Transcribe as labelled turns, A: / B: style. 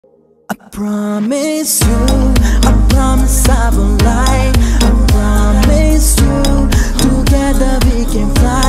A: I promise you, I promise I won't lie. I promise you, together we can fly.